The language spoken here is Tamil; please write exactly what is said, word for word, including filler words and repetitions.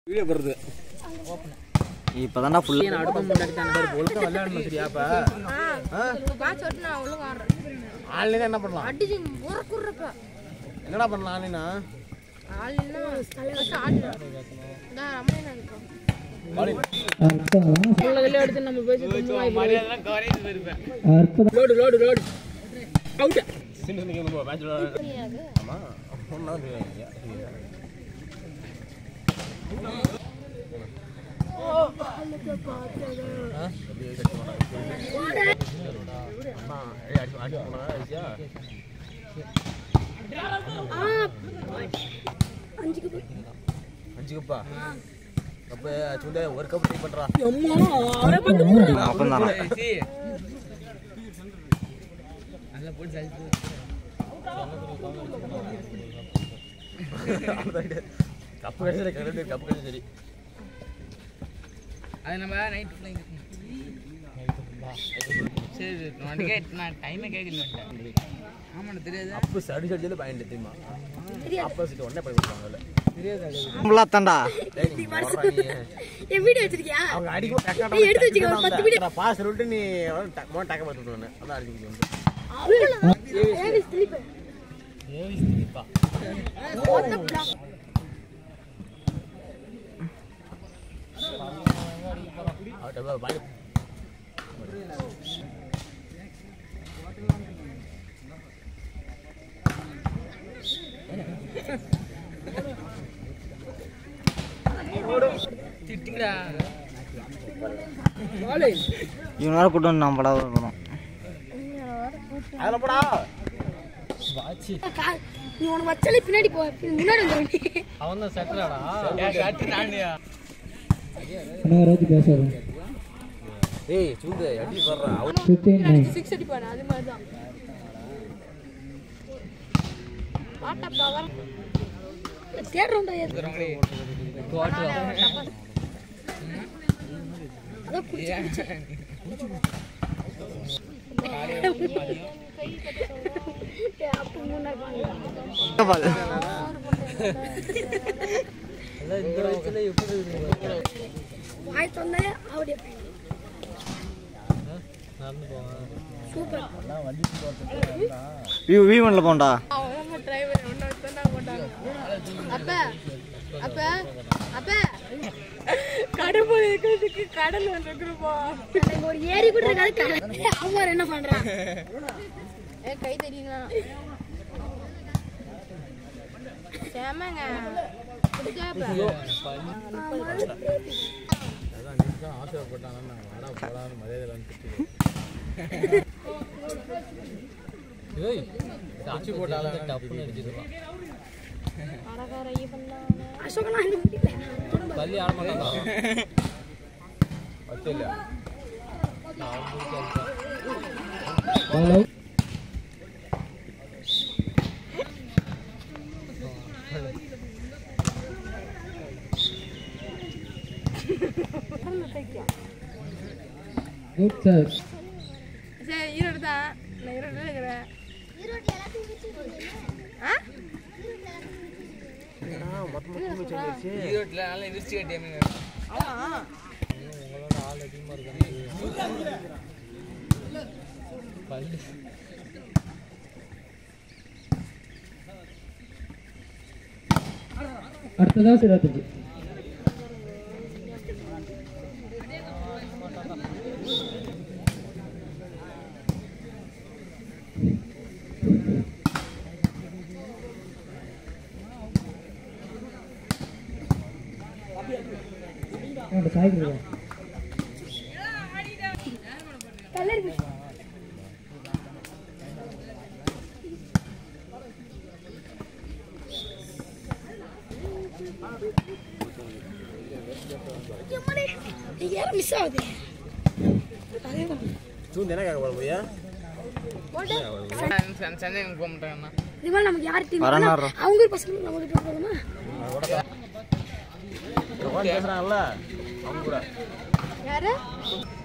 வீடியோ வருது இப்பதான்டா ஃபுல்லா நான் அடுத்த முன்னாடி தான் பாரு ஒழுங்கா விளையாடணும் சரியாப்பா ஆ பாஸ் ஓட்டு நான் ஒழுங்கா ஆடுறேன் ஆன்லைன்ல என்ன பண்ணலாம் அடிச்சு முறக்குறப்ப என்னடா பண்ணலாம் ஆன்லைனா ஆன்லைன்ல தலைவச்சு ஆடுறேன் நான் ரமணனா இருக்கோம் உள்ள விளையாடுது நம்ம பேசி தும்மா மரியாதை கவரேஜ் வருவேன் லோட் லோட் லோட் அவுட் சின்ன சின்ன நம்ம மேட்ச் விளையாடுறது ஆமா ஒண்ணா இல்லையா அம்மா ஏய் அடி அடி போனா ஐயா ஆ அஞ்சு கப் அஞ்சு கப்பா கப் சுண்டே ஒரு கப் ட்ரை பண்றா அம்மா அவரே பண்ணு அப்பதான் நல்லா போய் ஜல்தி கப் கடைசில கரெக்ட் கப் கடைசில சரி அது நம்ம நைட் ஃளைங் சரி நான் கேட் நான் டைமே கேக்கல ஆமா தெரியாது அப்ப சடி சடில பாயிண்ட் தெரியுமா ஆப்போசிட் ஒண்ணே போய் விடுவாங்கல தெரியாது ஃபுல்லா தண்டா ஏ வீடியோ வச்சிருக்கியா அவங்க அடிக்கு டக்கா எடுத்து வச்சுக்க பத்து வீடியோ நான் பாஸ் சொல்லிட்டு நீ மோன் டக்க பார்த்து விடுவானே அதான் அடிக்கு வந்து ஏவி ஸ்லிப் ஏவி ஸ்லிப்பா வாட் தி பிளாக் ஆ பாய் திட்டிங்கடா வாலே இவன் வேற கூட்டு வந்து நான் படம் வரணும் அதல போடா வாச்சி நீ உன வச்சல பின்னாடி போ முன்னாடி வந்து அவன் தான் செட்டராடா ஏ ஷாட் நானியா நான் ரோஜ் பேசுறேன் ஏய் சுண்டு அடி வர்றா சிக்ஸ் அடிப்பானே அது மாதிரி தான் வாட்ட பவர் தேர்ட் ரவுண்ட் ஏத்துறோம் தோட்டு அத புடிச்சு ஏ அப்ப முன்னாடி பால் அத இந்த வயசுல எப்படி வாய் தொண்டை அப்படியே நடந்து போவான் சூப்பர் நான் வண்டி போறதுக்கு வி வி ஒன்ல போண்டா நம்ம டிரைவர் ஒண்ணு வச்சா போட்டாங்க அப்ப அப்ப அப்ப கடவுள் இருக்கிறதுக்கு கடல் வந்துருப்பா ஒரு ஏரி கூட இருக்காது அவர் என்ன பண்றான் ஏ கை தெரியுங்க சேமங்க புடிச்சாப்பா அதான் நீ தான் ஆசைப்பட்டானா நான் வாடா போடான்னு மரியாதை வந்துட்டு ஏய் சாச்சி போட்டால டப்புன்னு அடிச்சிடுவான் அடகார ஈவன்லாம் அசோகனா இந்த முடியல பள்ளி ஆட மாட்டாங்க பத்தல ஹலோ குட் சார் சரி ஈரோடு தான் நான் ஈரோடு இருக்கிறேன் ஈரோடு ஆ ஈரோட்ல நல்ல இன்வெஸ்டிகேட் டைம் ஆமா உங்களோட ஆள் அதிகமா இருக்காங்க பள்ளி அடுத்ததா சிராத்துக்கு சாய்க்கு கலர் யார மிஸ் ஆகுது சூந்து என்ன கேட்க போற போயா போடு சென்னை போக மாட்டாங்கண்ணா இதுமாதிரி நமக்கு யார் டீம் வரனாடுறா. அவங்க பசங்க நம்ம கிட்ட போகலாமா பேசுறாங்கல்ல அவங்க கூட யாரு